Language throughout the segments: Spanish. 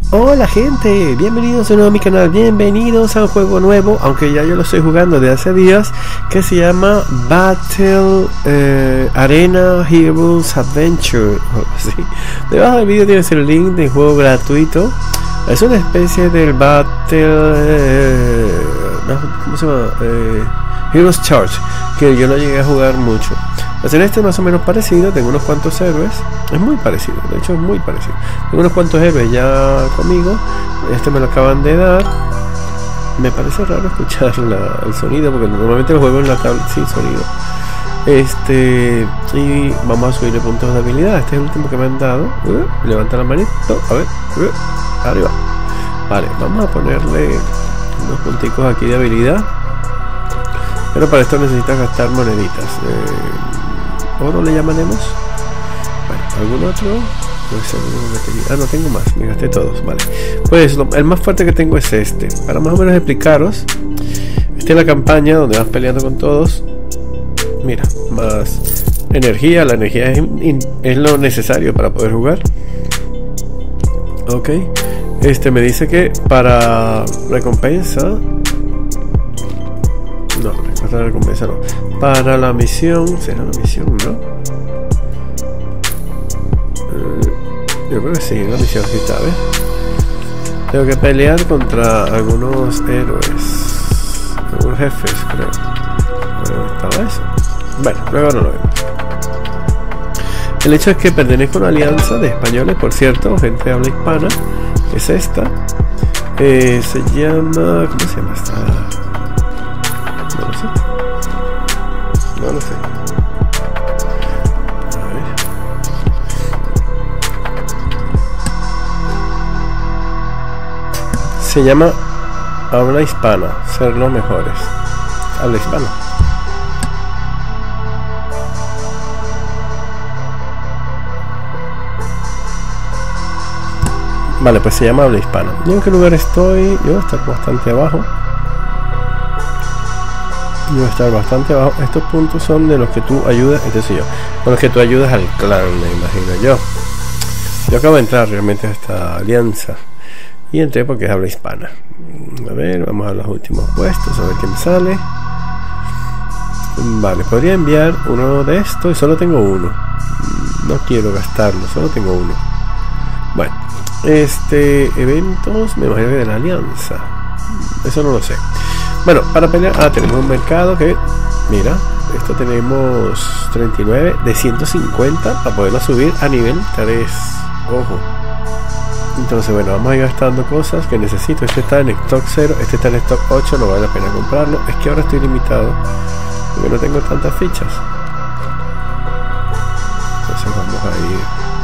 Hola gente, bienvenidos de nuevo a mi canal, bienvenidos a un juego nuevo, aunque ya yo lo estoy jugando de hace días, que se llama Battle Arena Heroes Adventure, ¿sí? Debajo del vídeo tienes el link de juego gratuito. Es una especie del Battle ¿cómo se llama? Heroes Charge, que yo no llegué a jugar mucho. Pues en este es más o menos parecido, tengo unos cuantos héroes, es muy parecido, de hecho es muy parecido. Tengo unos cuantos héroes ya conmigo, este me lo acaban de dar. Me parece raro escuchar el sonido, porque normalmente lo juego en la tablet sin sonido. Y vamos a subirle puntos de habilidad, este es el último que me han dado. Levanta la manito, a ver, arriba. Vale, vamos a ponerle unos punticos aquí de habilidad. Pero para esto necesitas gastar moneditas. ¿Oro le llamaremos? Bueno, ¿algún otro? No tengo más, me gasté todos, vale. Pues el más fuerte que tengo es este. Para más o menos explicaros, esta es la campaña donde vas peleando con todos. Mira, más energía. La energía es lo necesario para poder jugar. Ok. Me dice que para recompensa... No, para la recompensa no. Para la misión, será la misión, ¿no? Yo creo que sí, la misión sí está, ¿ves? Tengo que pelear contra algunos héroes, algunos jefes, creo. ¿Dónde estaba eso? Bueno, luego no lo vemos. El hecho es que pertenezco a una alianza de españoles, por cierto, gente de habla hispana. Es esta. Se llama... ¿Cómo se llama esta? No lo sé. A ver. Se llama habla hispana, ser los mejores. Habla hispana. Vale, pues se llama habla hispana. ¿Y en qué lugar estoy? Yo voy a estar bastante abajo. Yo voy a estar bastante abajo. Estos puntos son de los que tú ayudas, este soy yo, con los que tú ayudas al clan, me imagino yo. Yo acabo de entrar realmente a esta alianza y entré porque es habla hispana. A ver, vamos a los últimos puestos, a ver qué me sale. Vale, podría enviar uno de estos y solo tengo uno. No quiero gastarlo, solo tengo uno. Bueno, eventos, me imagino que de la alianza. Eso no lo sé. Bueno, para pelear, tenemos un mercado que, mira, esto tenemos 39 de 150 para poderlo subir a nivel 3. Ojo. Entonces, bueno, vamos a ir gastando cosas que necesito. Este está en stock 0, este está en stock 8, no vale la pena comprarlo. Es que ahora estoy limitado porque no tengo tantas fichas. Entonces vamos a ir.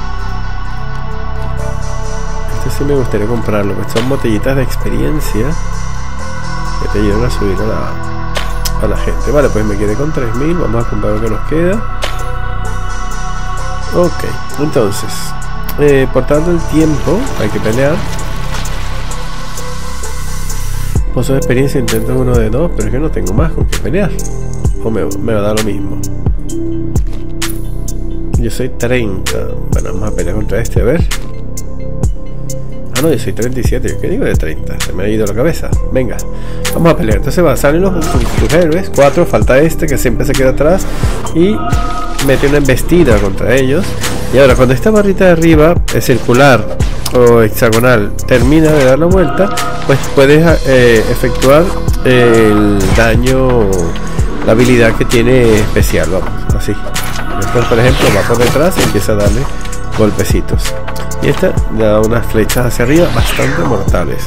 Este sí me gustaría comprarlo, porque son botellitas de experiencia que te ayudan a subir a la gente. Vale, pues me quedé con 3000. Vamos a comprar lo que nos queda. Ok, entonces por tanto el tiempo hay que pelear. Pozo de experiencia, intento uno de 2, pero es que no tengo más con que pelear. O me va a dar lo mismo. Yo soy 30. Bueno, vamos a pelear contra este, a ver. No, yo soy 37, ¿qué digo de 30? Se me ha ido la cabeza. Venga, vamos a pelear. Entonces salen los héroes, 4, falta este que siempre se queda atrás y mete una embestida contra ellos. Y ahora cuando esta barrita de arriba es circular o hexagonal termina de dar la vuelta, pues puedes efectuar el daño, la habilidad que tiene especial, vamos, así. Después, por ejemplo, va por detrás y empieza a darle golpecitos. Y esta da unas flechas hacia arriba bastante mortales.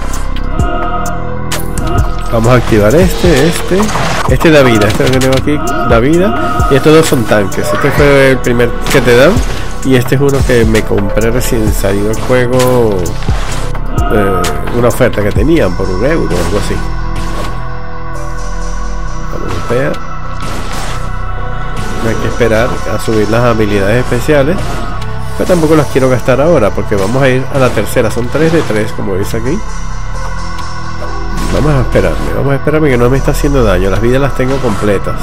Vamos a activar este da vida, este que tengo aquí da vida. Y estos dos son tanques. Este fue el primer que te dan. Y este es uno que me compré recién salido el juego. Una oferta que tenían por €1 o algo así. Europea. Hay que esperar a subir las habilidades especiales. Pero tampoco las quiero gastar ahora porque vamos a ir a la tercera. Son 3 de 3 como veis aquí. Vamos a esperarme que no me está haciendo daño. Las vidas las tengo completas.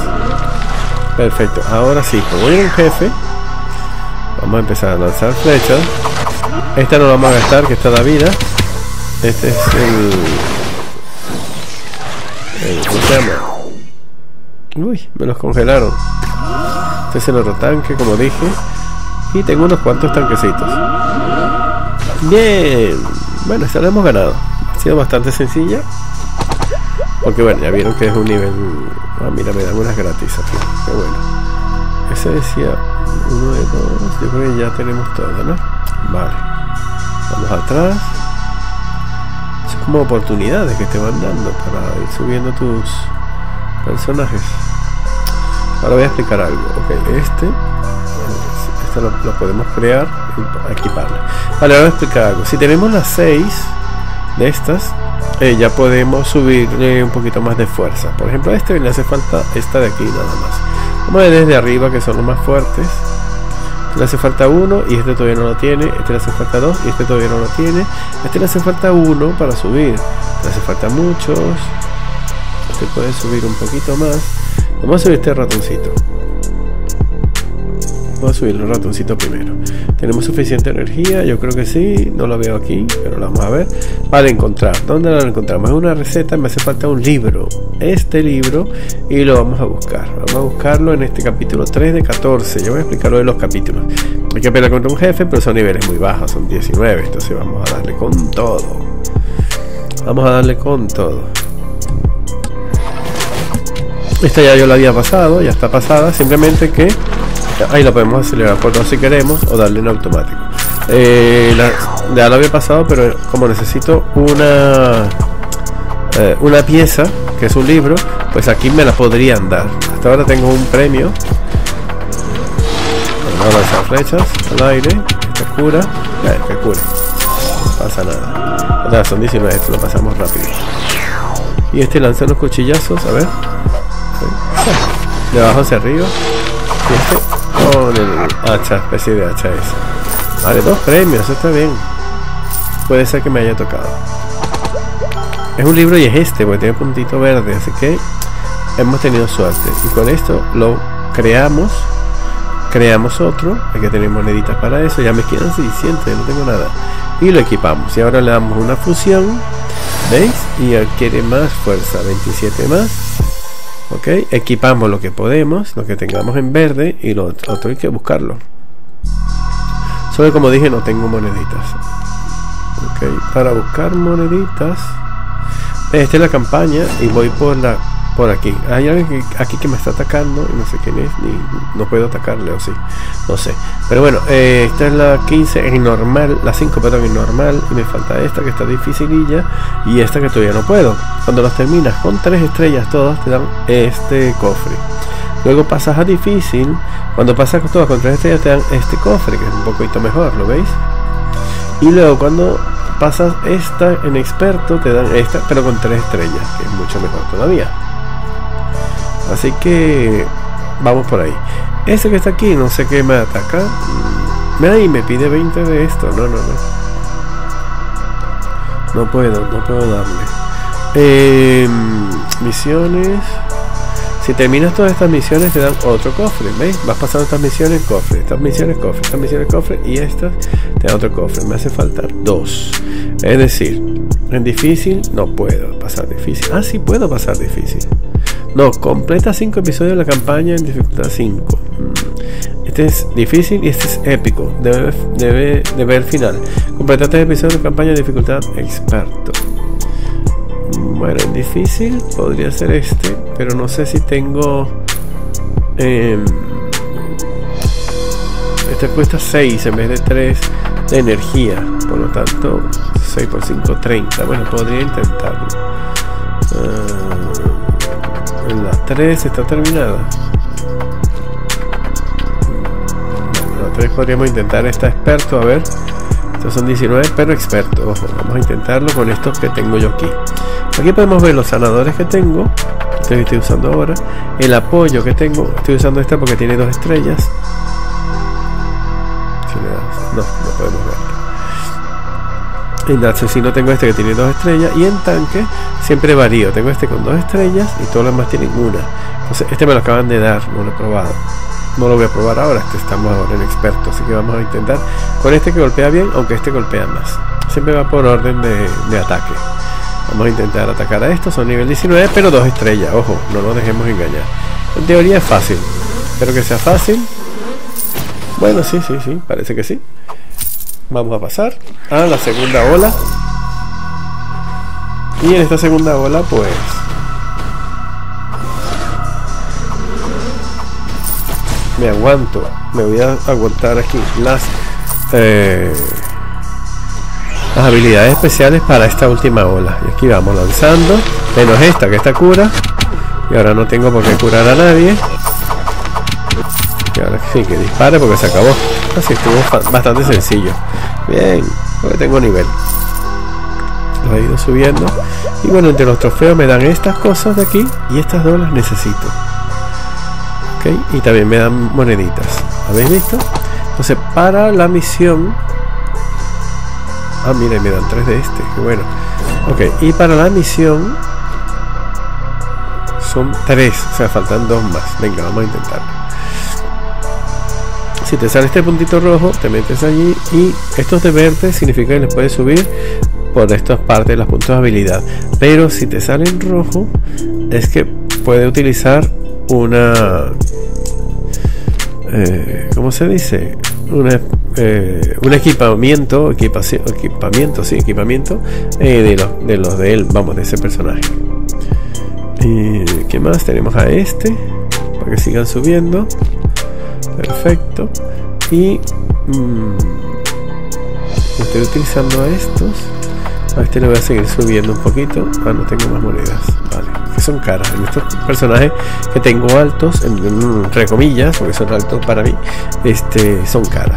Perfecto, ahora sí, como voy a un jefe, vamos a empezar a lanzar flechas. Esta no la vamos a gastar, que está la vida. Este es ¿cómo se llama? Uy, me los congelaron. Este es el otro tanque, como dije. Y tengo unos cuantos tanquecitos. Bien. Bueno, esta la hemos ganado. Ha sido bastante sencilla. Porque bueno, ya vieron que es un nivel... Ah, mira, me dan unas gratis aquí. Qué bueno. Ese decía 1 de 2. Yo creo que ya tenemos todo, ¿no? Vale. Vamos atrás. Es como oportunidades que te van dando para ir subiendo tus personajes. Ahora voy a explicar algo. Ok, este lo podemos crear y equiparle. Vale, ahora voy a explicar algo. Si tenemos las 6 de estas, ya podemos subirle un poquito más de fuerza. Por ejemplo, a este le hace falta esta de aquí nada más. Vamos a ver desde arriba, que son los más fuertes. Le hace falta 1 y este todavía no lo tiene. Este le hace falta 2 y este todavía no lo tiene. Este le hace falta 1 para subir. Le hace falta muchos. Este puede subir un poquito más. Vamos a subir este ratoncito. Vamos a subir el ratoncito primero. ¿Tenemos suficiente energía? Yo creo que sí. No la veo aquí, pero la vamos a ver. Vale, encontrar. ¿Dónde la encontramos? Es una receta. Me hace falta un libro. Este libro. Y lo vamos a buscar. Vamos a buscarlo en este capítulo 3 de 14. Yo voy a explicar lo de los capítulos. Hay que pelear contra un jefe, pero son niveles muy bajos. Son 19. Entonces vamos a darle con todo. Vamos a darle con todo. Esta ya yo la había pasado. Ya está pasada. Simplemente que... ahí la podemos acelerar por 2 si queremos, o darle en automático. Ya lo había pasado, pero como necesito una pieza, que es un libro, pues aquí me la podrían dar. Hasta ahora tengo un premio. Vamos a lanzar flechas al aire. Esta cura. Que cure. No pasa nada. O sea, son 19, esto lo pasamos rápido. Y este lanza unos cuchillazos, a ver. De abajo hacia arriba. Y este con el hacha, especie de hacha esa. Vale, 2 premios, está bien. Puede ser que me haya tocado. Es un libro y es este, porque tiene puntito verde, así que hemos tenido suerte. Y con esto lo creamos. Creamos otro. Hay que tener moneditas para eso. Ya me quedan 600, no tengo nada. Y lo equipamos. Y ahora le damos una fusión. ¿Veis? Y adquiere más fuerza, 27 más. Ok, equipamos lo que podemos, lo que tengamos en verde, y lo otro hay que buscarlo. Solo como dije, no tengo moneditas. Ok, para buscar moneditas, esta es la campaña y voy por aquí. Hay alguien aquí que me está atacando y no sé quién es, ni no puedo atacarle, o sí, no sé. Pero bueno, esta es la 15 en normal, la 5 perdón, en normal, y me falta esta que está dificililla y esta que todavía no puedo. Cuando las terminas con 3 estrellas todas te dan este cofre. Luego pasas a difícil. Cuando pasas todas con 3 estrellas te dan este cofre, que es un poquito mejor, ¿lo veis? Y luego cuando pasas esta en experto te dan esta, pero con 3 estrellas, que es mucho mejor todavía. Así que vamos por ahí. Ese que está aquí, no sé qué me ataca. Ahí me pide 20 de esto. No puedo darle. Misiones. Si terminas todas estas misiones te dan otro cofre. ¿Veis? Vas pasando estas misiones, cofre. Estas misiones, cofre. Estas misiones, cofre. Y estas te dan otro cofre. Me hace falta 2. Es decir, en difícil no puedo pasar difícil. Ah, sí puedo pasar difícil. No, completa 5 episodios de la campaña en dificultad 5. Este es difícil y este es épico. Debe ver el final. Completa 3 episodios de campaña en dificultad experto. Bueno, en difícil podría ser este, pero no sé si tengo... este cuesta 6 en vez de 3 de energía. Por lo tanto, 6 por 5, 30. Bueno, podría intentarlo. La 3 está terminada. La 3 podríamos intentar esta experto, a ver. Estos son 19, pero experto. Ojo, vamos a intentarlo con estos que tengo yo aquí. Aquí podemos ver los sanadores que tengo. Estoy usando ahora. El apoyo que tengo. Estoy usando esta porque tiene 2 estrellas. No podemos verlo. En asesino tengo este que tiene 2 estrellas. Y en tanque siempre varío. Tengo este con 2 estrellas y todos los demás tienen 1. Entonces este me lo acaban de dar, no lo he probado. no lo voy a probar ahora, estamos ahora en experto, así que vamos a intentar con este que golpea bien, aunque este golpea más. Siempre va por orden de ataque. Vamos a intentar atacar a estos, son nivel 19, pero 2 estrellas, ojo, no nos dejemos engañar. En teoría es fácil, espero que sea fácil. Bueno, sí, parece que sí. Vamos a pasar a la segunda ola. Y en esta segunda ola, pues me aguanto, me voy a aguantar aquí las habilidades especiales para esta última ola. Y aquí vamos lanzando, menos esta, que esta cura. Y ahora no tengo por qué curar a nadie. Y ahora sí, que dispare porque se acabó. Así estuvo bastante sencillo. Bien, porque tengo nivel. Lo he ido subiendo. Y bueno, entre los trofeos me dan estas cosas de aquí. Y estas dos las necesito. Ok, y también me dan moneditas. ¿Habéis visto? Entonces, para la misión... Ah, mira, me dan 3 de este. Qué bueno. Ok, y para la misión... Son 3. O sea, faltan 2 más. Venga, vamos a intentarlo. Si te sale este puntito rojo, te metes allí. Y estos de verde significa que les puedes subir por estas partes de los puntos de habilidad. Pero si te sale en rojo, es que puede utilizar una... ¿cómo se dice? Un equipamiento de los de él, vamos, de ese personaje. Y ¿qué más? Tenemos a este para que sigan subiendo. Perfecto. Y estoy utilizando a estos. A este le voy a seguir subiendo un poquito. Ah, no tengo más monedas. Vale, que son caras. En estos personajes que tengo altos, entre comillas, porque son altos para mí, son caras.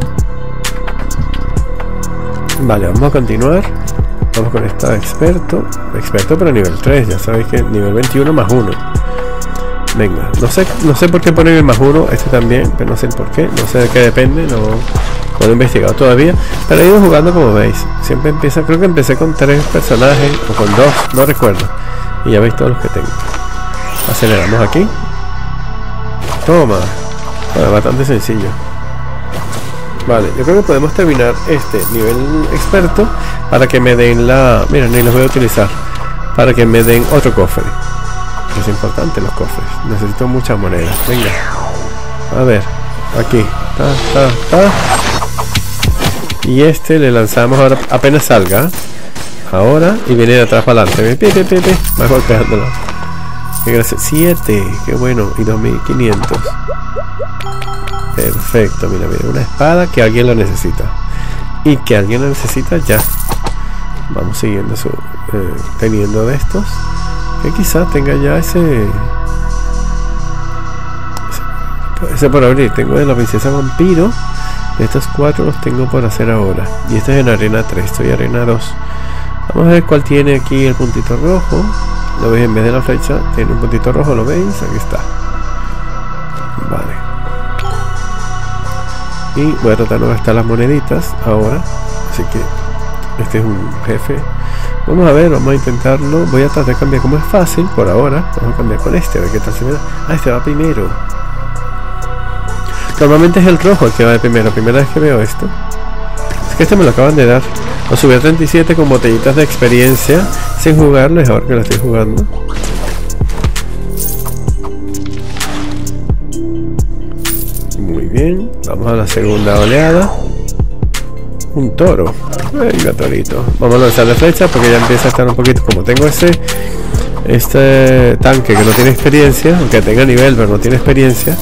Vale, vamos a continuar. Vamos con esta experto pero nivel 3. Ya sabéis que nivel 21 más 1. Venga, no sé por qué poner el más 1. Este también, pero no sé el por qué. No sé de qué depende. No lo he investigado todavía. Pero he ido jugando como veis. Siempre empieza, creo que empecé con 3 personajes o con 2, no recuerdo. Y ya veis todos los que tengo. Aceleramos aquí. Toma. Bueno, bastante sencillo. Vale, yo creo que podemos terminar este nivel experto para que me den la... Mira, ni los voy a utilizar. Para que me den otro cofre. Es importante los cofres. Necesito muchas monedas. Venga. A ver. Aquí. Y le lanzamos ahora apenas salga. Ahora. Y viene de atrás para adelante. Va golpeándolo. Qué gracia. 7. Qué bueno. Y 2500. Perfecto. Mira. Una espada que alguien la necesita. Y que alguien la necesita ya. Vamos siguiendo teniendo de estos. Que quizás tenga ya ese por abrir. Tengo de la princesa vampiro. Estos 4 los tengo por hacer ahora. Y este es en arena 3. Estoy en arena 2. Vamos a ver cuál tiene aquí el puntito rojo. Lo veis, en vez de la flecha tiene un puntito rojo. ¿Lo veis? Aquí está. Vale. Y voy a tratar de gastar las moneditas ahora. Así que este es un jefe. Vamos a ver, vamos a intentarlo. Voy a tratar de cambiar, como es fácil por ahora. Vamos a cambiar con este, a ver qué tal se me da. Ah, este va primero. Normalmente es el rojo el que va de primero. Primera vez que veo esto. Es que este me lo acaban de dar. Lo subí a 37 con botellitas de experiencia sin jugarlo. Es ahora que lo estoy jugando. Muy bien. Vamos a la segunda oleada. Un toro. Venga, torito. Vamos a lanzarle flecha porque ya empieza a estar un poquito. Como tengo este tanque que no tiene experiencia, aunque tenga nivel pero no tiene experiencia.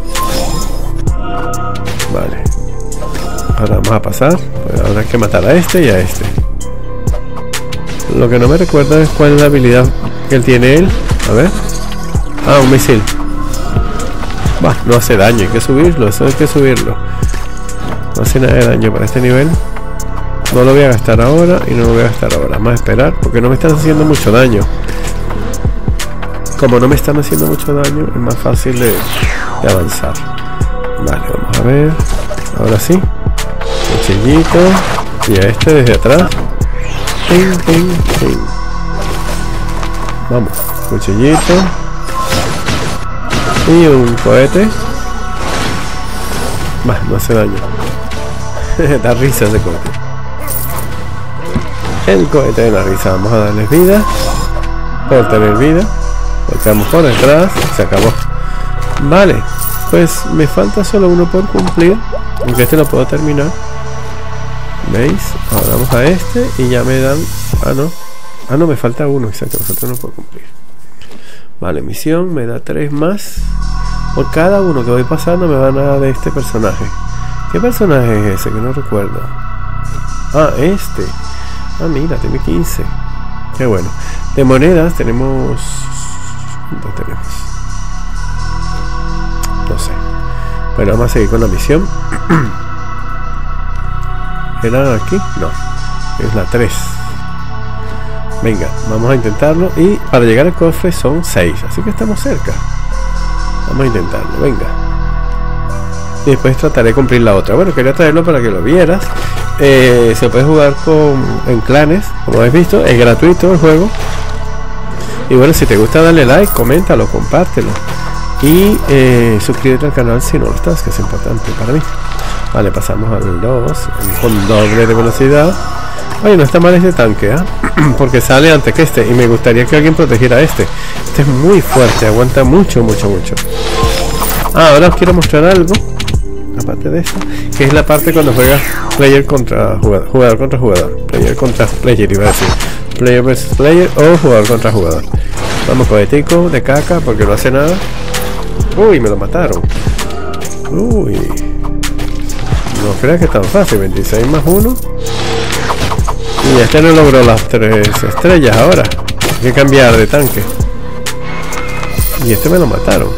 Vale. Ahora vamos a pasar. Ahora hay que matar a este y a este. Lo que no me recuerda es cuál es la habilidad que él tiene. A ver. Ah, un misil. Bah, no hace daño, hay que subirlo. Eso hay que subirlo. No hace nada de daño para este nivel. No lo voy a gastar ahora y no lo voy a gastar ahora. Vamos a esperar porque no me están haciendo mucho daño. Como no me están haciendo mucho daño, es más fácil de avanzar. Vale, vamos a ver. Ahora sí. Cuchillito. Y a este desde atrás. Vamos. Cuchillito. Y un cohete. Bah, no hace daño. Da risa ese cohete. El cohete de la risa. Vamos a darles vida. Por tener vida. Volteamos por detrás. Se acabó. Vale. Pues me falta solo uno por cumplir. Aunque este lo puedo terminar. ¿Veis? Ahora vamos a este y ya me dan... Ah, no. Ah, no, me falta uno. Exacto, me falta uno por cumplir. Vale, misión. Me da 3 más. Por cada uno que voy pasando me van a dar de este personaje. ¿Qué personaje es ese? Que no recuerdo. Ah, este. Ah, mira, tiene 15. Qué bueno. De monedas tenemos... ¿Cuánto tenemos? No sé. Bueno, vamos a seguir con la misión. ¿Era aquí? No. Es la 3. Venga, vamos a intentarlo. Y para llegar al cofre son 6. Así que estamos cerca. Vamos a intentarlo, venga. Y después trataré de cumplir la otra. Bueno, quería traerlo para que lo vieras. Se puede jugar en clanes, como habéis visto. Es gratuito el juego. Y bueno, si te gusta, dale like, coméntalo, compártelo. Y suscríbete al canal si no lo estás, que es importante para mí. Vale, pasamos al 2 con doble de velocidad. Oye, no está mal este tanque, ¿eh? Porque sale antes que este. Y me gustaría que alguien protegiera a este. Este es muy fuerte, aguanta mucho. Ah, ahora os quiero mostrar algo. Aparte de esto, que es la parte cuando juegas player contra jugador contra jugador. Player contra player, iba a decir. Player versus player o jugador contra jugador. Vamos, cohetico de caca porque no hace nada. Uy, me lo mataron. Uy. No creas que es tan fácil. 26 más 1. Y este no logró las 3 estrellas ahora. Hay que cambiar de tanque. Y este me lo mataron.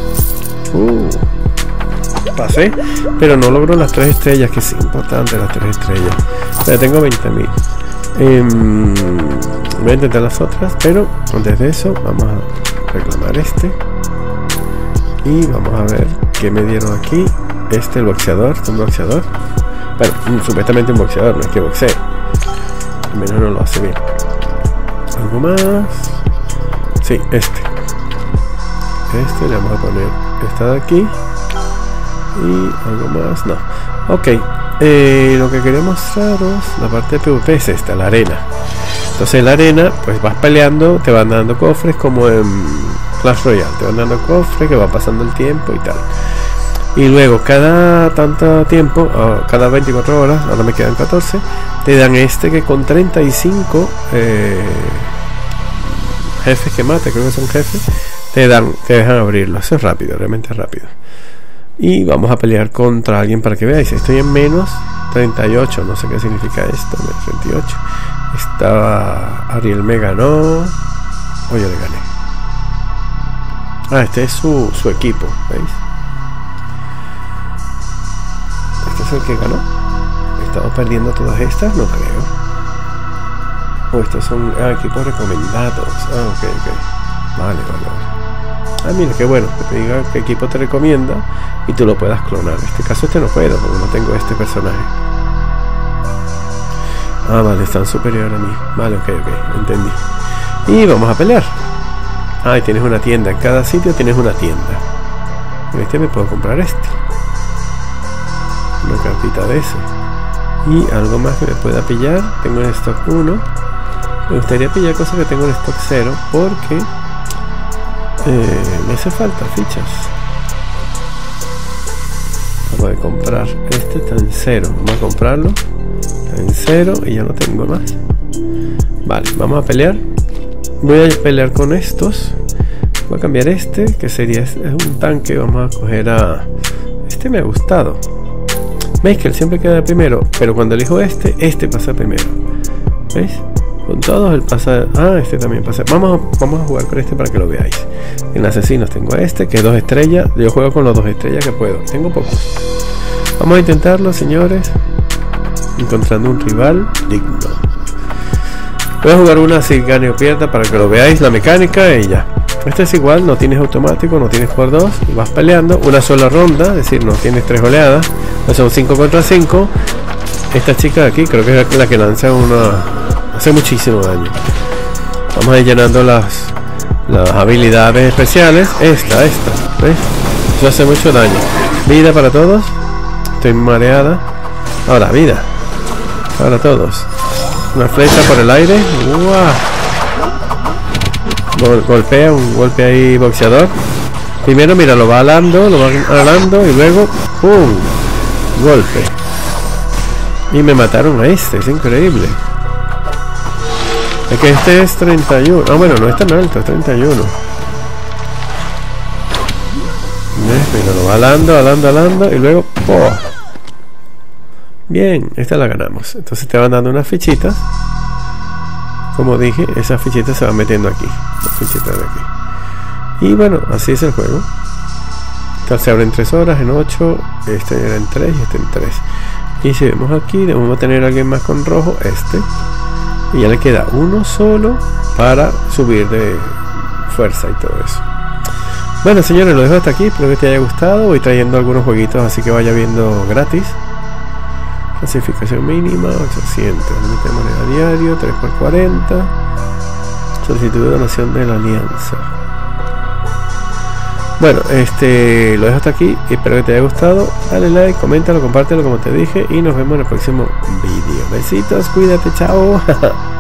Pasé, pero no logró las 3 estrellas, que es importante las 3 estrellas. Ya tengo 20.000. Voy a intentar las otras, pero antes de eso vamos a reclamar este. Y vamos a ver qué me dieron aquí. El boxeador, un boxeador. Bueno, supuestamente un boxeador, no es que boxee. Al menos no lo hace bien. ¿Algo más? Sí, este le vamos a poner esta de aquí. Y algo más, no. Ok, lo que quería mostraros, la parte de PvP es esta, la arena. Entonces en la arena, pues vas peleando, te van dando cofres como en Clash Royale. Te van dando cofres que va pasando el tiempo y tal. Y luego cada tanto tiempo, cada 24 horas, ahora me quedan 14, te dan este que con 35 jefes que mate, creo que son jefes, te dejan abrirlo. Eso es rápido, realmente rápido. Y vamos a pelear contra alguien para que veáis. Estoy en menos 38, no sé qué significa esto, menos 38. Estaba Ariel, me ganó, o yo le gané. Ah, este es su equipo, ¿veis? Este es el que ganó. Estamos perdiendo todas estas, no creo. O estos son equipos recomendados. Ah, ok. Vale. Ah, mira, qué bueno, que te diga qué equipo te recomienda y tú lo puedas clonar. En este caso este no puedo, porque no tengo este personaje. Ah, vale, están superior a mí. Vale, ok, entendí. Y vamos a pelear. Ah, y tienes una tienda. En cada sitio tienes una tienda. En este me puedo comprar este. Una cartita de ese. Y algo más que me pueda pillar. Tengo en stock 1. Me gustaría pillar cosas que tengo en stock 0, porque me hace falta fichas. Vamos a comprar este, está en 0. Vamos a comprarlo. Está en 0 y ya no tengo más. Vale, vamos a pelear. Voy a pelear con estos. Voy a cambiar este, que sería es un tanque. Vamos a coger a... Este me ha gustado. ¿Veis que él siempre queda primero? Pero cuando elijo este pasa primero. ¿Veis? Con todos él pasa... Ah, este también pasa. Vamos a jugar con este para que lo veáis. En asesinos tengo a este, que es 2 estrellas. Yo juego con los 2 estrellas que puedo. Tengo pocos. Vamos a intentarlo, señores. Encontrando un rival digno. Voy a jugar una así, gane o pierda, para que lo veáis la mecánica y ya. Este es igual, no tienes automático, no tienes por 2. Vas peleando una sola ronda, es decir, no tienes 3 oleadas. Pues son 5 contra 5. Esta chica de aquí creo que es la que lanza una... Hace muchísimo daño. Vamos a ir llenando las habilidades especiales. Esta, ¿ves? Eso hace mucho daño. Vida para todos. Estoy mareada. Ahora, vida. Ahora todos. Una flecha por el aire. ¡Guau! Golpea, un golpe ahí boxeador. Primero, mira, lo va alando y luego ¡pum! Golpe. Y me mataron a este, es increíble. Es que este es 31. Ah, bueno, no es tan alto, es 31. Mira, lo va alando y luego ¡oh! Bien, esta la ganamos. Entonces te van dando unas fichitas. Como dije, esas fichitas se van metiendo aquí. Las fichitas de aquí. Y bueno, así es el juego. Tal se abre en 3 horas, en 8. Este era en 3 y este en 3. Y si vemos aquí, debemos tener a alguien más con rojo. Y ya le queda uno solo para subir de fuerza y todo eso. Bueno, señores, lo dejo hasta aquí. Espero que te haya gustado. Voy trayendo algunos jueguitos, así que vaya viendo gratis. Clasificación mínima 800, límite de moneda diario 3x40, solicitud de donación de la alianza. Bueno, lo dejo hasta aquí. Espero que te haya gustado. Dale like, coméntalo, compártelo como te dije y nos vemos en el próximo vídeo. Besitos, cuídate, chao.